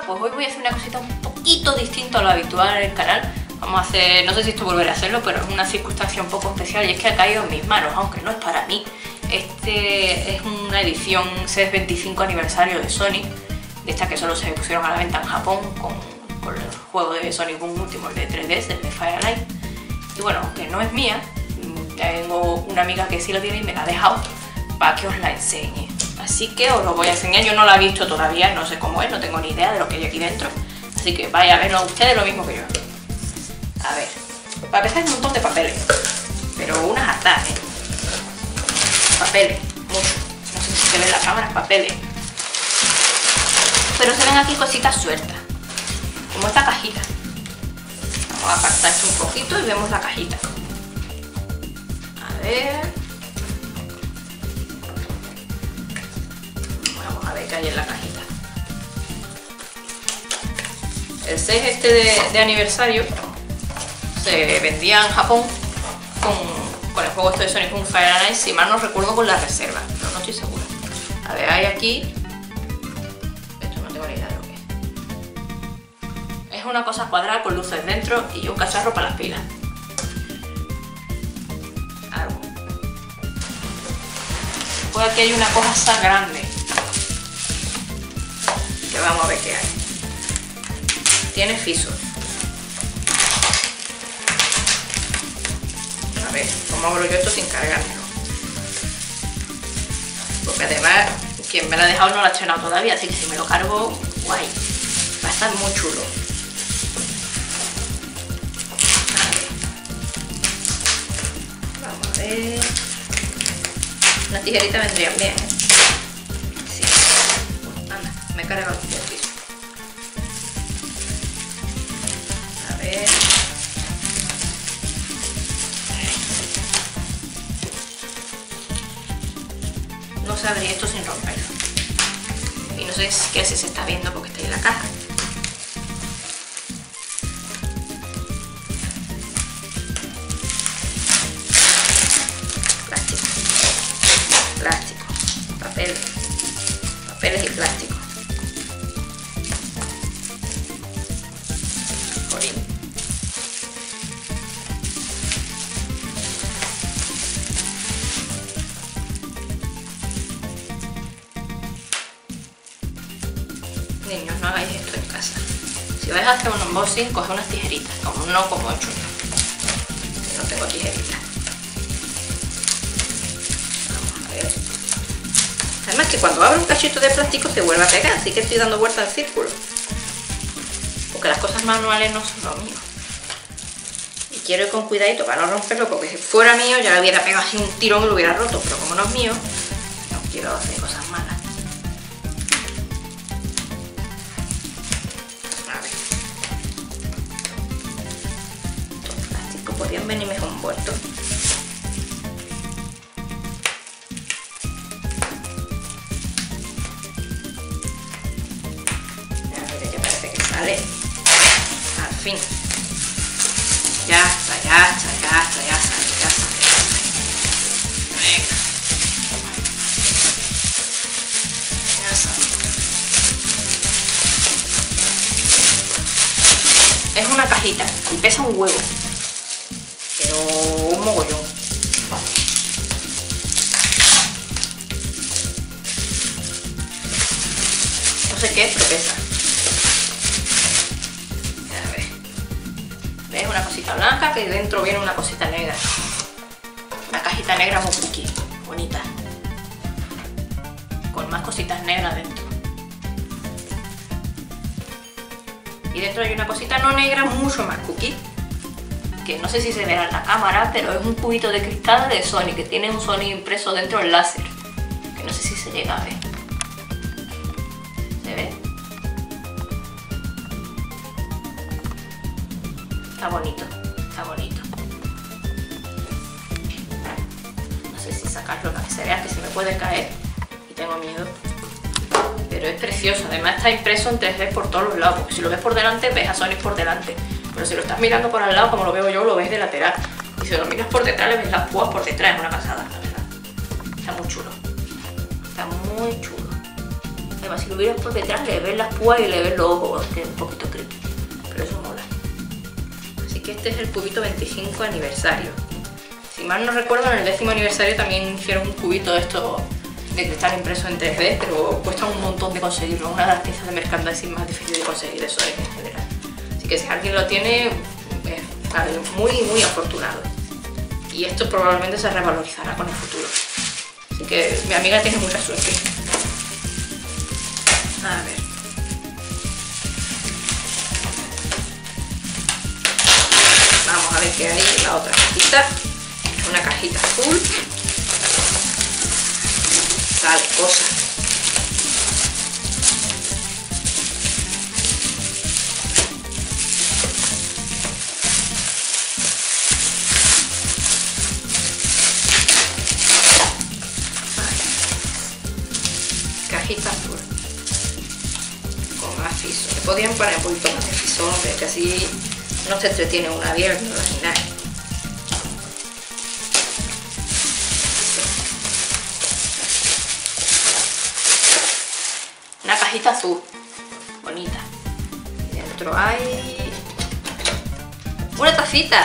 pues hoy voy a hacer una cosita un poquito distinta a lo habitual en el canal. Vamos a hacer, no sé si esto volveré a hacerlo, pero es una circunstancia un poco especial y es que ha caído en mis manos, aunque no es para mí. Este es una edición CES 25 aniversario de Sonic, de estas que solo se pusieron a la venta en Japón con el juego de Sonic Boom último, el de 3DS, el de Firelight. Y bueno, aunque no es mía, tengo una amiga que sí lo tiene y me la ha dejado para que os la enseñe. Así que os lo voy a enseñar. Yo no la he visto todavía, no sé cómo es, no tengo ni idea de lo que hay aquí dentro. Así que vaya a verlo ustedes lo mismo que yo. A ver, para empezar hay un montón de papeles, pero unas hartas, ¿eh? Papeles, mucho. No sé si se ve en la cámara, papeles. Pero se ven aquí cositas sueltas, como esta cajita. Vamos a apartar esto un poquito y vemos la cajita. A ver. Vamos a ver qué hay en la cajita. El CES este de aniversario se vendía en Japón con el juego este de Sonic Boom Firelight, si mal no recuerdo, con la reserva, pero no estoy segura. A ver, hay aquí... Esto no tengo ni idea de lo que es. Es una cosa cuadrada con luces dentro y un cacharro para las pilas. Algo. Pues aquí hay una cosa grande. Que vamos a ver qué hay. Tiene fisur. A ver, ¿cómo abro yo esto sin cargármelo? Porque además, quien me la ha dejado no la ha estrenado todavía, así que si me lo cargo, guay. Va a estar muy chulo. Vamos a ver. Una tijerita vendría bien, ¿eh? Sí. Anda, me he cargado el piso. A ver. No se abría esto sin romperlo. Y no sé si se está viendo porque está en la caja. Plástico. Plástico. Papeles. Papeles y plástico. Jolín. Niños, no hagáis esto en casa. Si vais a hacer un unboxing, coge unas tijeritas, no como he hecho yo. No tengo tijeritas. Vamos a ver. Además que cuando abro un cachito de plástico se vuelve a pegar, así que estoy dando vueltas al círculo. Porque las cosas manuales no son lo mío. Y quiero ir con cuidadito para no romperlo, porque si fuera mío ya le hubiera pegado así un tirón y lo hubiera roto. Pero como no es mío, no quiero hacer cosas malas. Podrían venir mejor envueltos. A ver, ya parece que sale. Al fin. Ya está, ya está, ya está, ya sale, ya sale. Venga. Ya sale. Es una cajita y pesa un huevo. Pero un mogollón. No sé qué es, pero pesa. A ver. ¿Ves? Una cosita blanca que dentro viene una cosita negra. Una cajita negra muy cookie, bonita. Con más cositas negras dentro. Y dentro hay una cosita no negra mucho más cookie. Que no sé si se verá en la cámara, pero es un cubito de cristal de Sonic, que tiene un Sonic impreso dentro del láser, que no sé si se llega a ver. ¿Se ve? Está bonito, está bonito. No sé si sacarlo para que se vea, que se me puede caer y tengo miedo. Pero es precioso, además está impreso en 3D por todos los lados, porque si lo ves por delante ves a Sonic por delante. Pero si lo estás mirando por al lado, como lo veo yo, lo ves de lateral. Y si lo miras por detrás, le ves las púas por detrás. Es una pasada, la verdad. Está muy chulo. Está muy chulo. Además, si lo miras por detrás le ves las púas y le ves los ojos, que es un poquito creepy, pero eso mola. Así que este es el cubito 25 aniversario. Si mal no recuerdo, en el 10º aniversario también hicieron un cubito de estos de cristal impreso en 3D, pero cuesta un montón de conseguirlo. Una de las piezas de merchandising más difíciles de conseguir eso en general. Así que si alguien lo tiene, es muy afortunado. Y esto probablemente se revalorizará con el futuro. Así que mi amiga tiene mucha suerte. A ver. Vamos a ver qué hay en la otra cajita. Una cajita azul. Sale cosa. Cajita azul. Con más friso. Le podrían poner un poquito más de frisón, que así no se entretiene una abierta ni nada. Una cajita azul, bonita. Y dentro hay una tacita.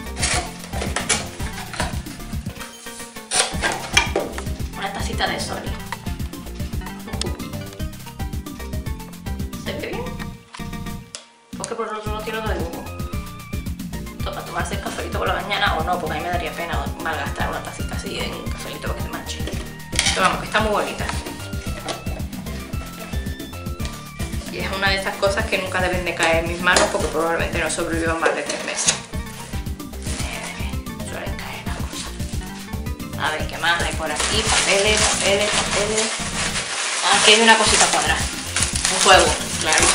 Una tacita de Sony. ¿Se ve bien? Porque por el otro no tiene lo de humo. Esto para tomarse el cafelito por la mañana o no, porque a mí me daría pena malgastar una tacita así en un cafelito para que se manche. Pero vamos, que está muy bonita. Y es una de esas cosas que nunca deben de caer en mis manos porque probablemente no sobrevivan más de 3 meses. Suelen caer las cosas. A ver, ¿qué más hay por aquí? Papeles. Aquí hay una cosita cuadrada. Un juego, claro.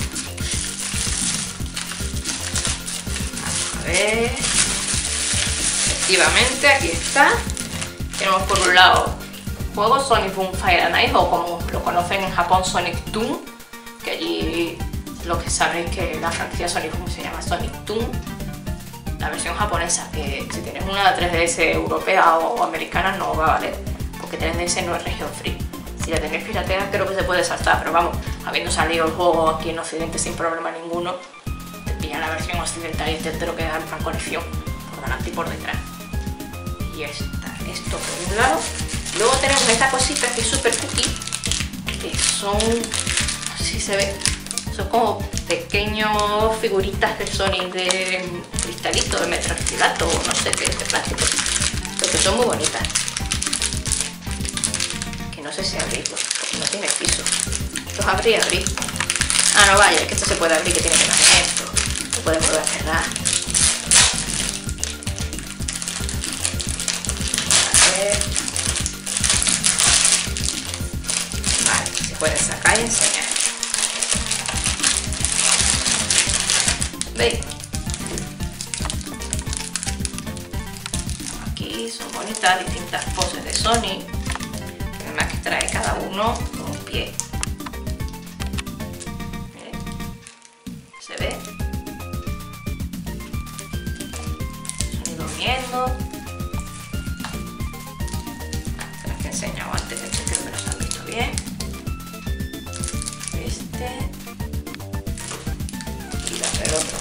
A ver. Efectivamente, aquí está. Tenemos por un lado juego Sonic Boom Fire and Ice, o como lo conocen en Japón, Sonic Toon. Que allí lo que sabréis que la franquicia Sonic Boom se llama Sonic Toon, la versión japonesa, que si tienes una 3DS europea o americana no va a valer, porque 3DS no es región free. Si la tenéis pirateada creo que se puede saltar, pero vamos, habiendo salido el juego aquí en Occidente sin problema ninguno, te pillan la versión occidental y te lo quedan en conexión por delante y por detrás. Y esto por un lado. Luego tenemos esta cosita que es super cookie, que son... si se ve, son como pequeños figuritas de Sonic de cristalito, de metacrilato o no sé qué es de plástico, pero que son muy bonitas. Que no sé si abrirlos, porque no tiene piso. Los abrí. Ah, no vaya, que esto se puede abrir, que tiene que tener esto. Se puede volver a cerrar. A ver. Vale, se puede sacar y enseñar. ¿Veis? Aquí son bonitas distintas poses de Sonic, que además que trae cada uno con un pie. ¿Se ve? Sonic durmiendo. Las que he enseñado antes, creo que los han visto bien. Y la del otro.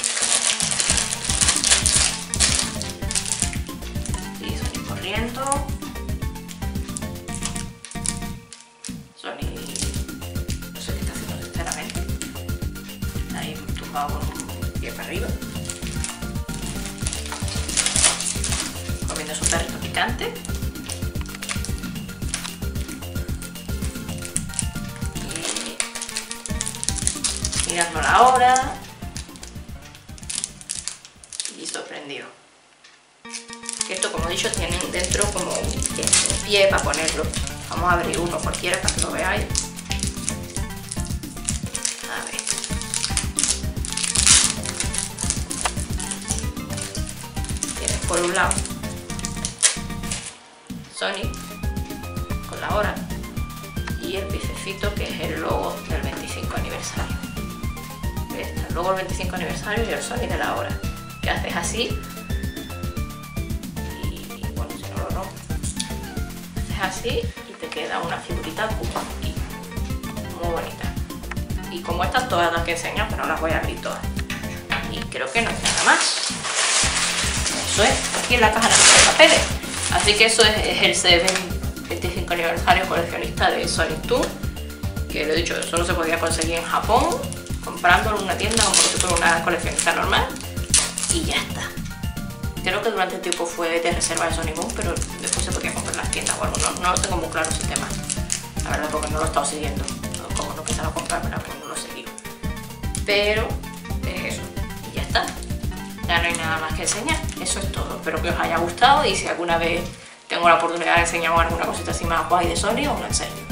Sonic, no sé qué está haciendo sinceramente, ahí tumbado con un pie para arriba, comiendo su perrito picante. Y mirando la hora y sorprendido. Esto, como he dicho, tienen dentro como un pie para ponerlo. Vamos a abrir uno cualquiera para que lo veáis. A ver. Tienes por un lado Sonic con la hora y el piececito que es el logo del 25 aniversario. Está el logo del 25 aniversario y el Sonic de la hora. Que haces así. Así y te queda una figurita cookie. bonitas. Y como estas todas las que enseño, pero no las voy a abrir todas. Y creo que no hay nada más. Eso es, aquí en la caja de papeles. Así que eso es el C20 25 aniversario coleccionista de Sonic Toon, que lo he dicho, solo se podía conseguir en Japón, comprándolo en una tienda como si fuera una coleccionista normal, y ya está. Creo que durante el tiempo fue de reserva de Sonic Boom, pero después se podía comprar en las tiendas o algo, no lo tengo muy claro ese tema, la verdad, porque no lo he estado siguiendo, como no pensaba comprármela, pues no lo seguí. Pero es eso, y ya está. Ya no hay nada más que enseñar, eso es todo. Espero que os haya gustado y si alguna vez tengo la oportunidad de enseñar alguna cosita así más guay de Sony, os lo enseño.